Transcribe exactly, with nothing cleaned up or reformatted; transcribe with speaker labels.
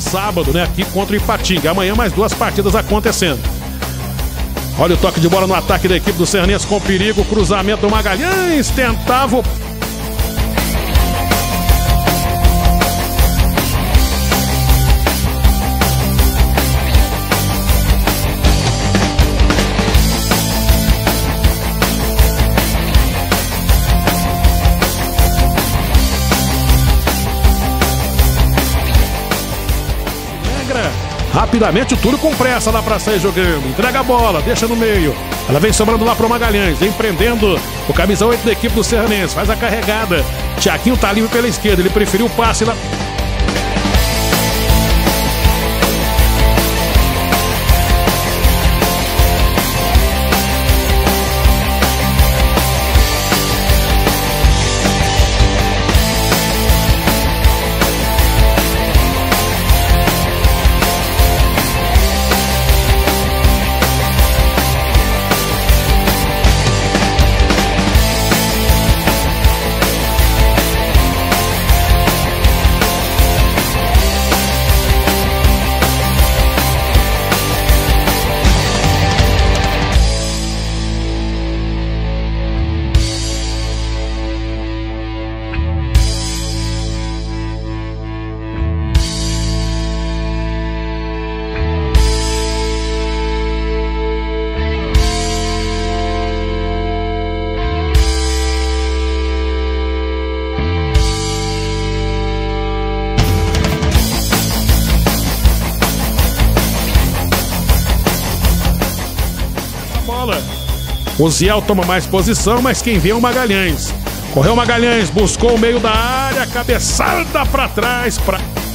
Speaker 1: sábado, né, aqui contra o Ipatinga. Amanhã mais duas partidas acontecendo. Olha o toque de bola no ataque da equipe do Serranense com perigo, cruzamento do Magalhães, tentava o... Rapidamente o Túlio com pressa lá para sair jogando. Entrega a bola, deixa no meio. Ela vem sobrando lá pro Magalhães. Vem prendendo o camisa oito da equipe do Serranense. Faz a carregada. Tiaguinho tá livre pela esquerda. Ele preferiu o passe lá. O Ziel toma mais posição, mas quem vê é o Magalhães. Correu o Magalhães, buscou o meio da área, cabeçada para trás. Pra...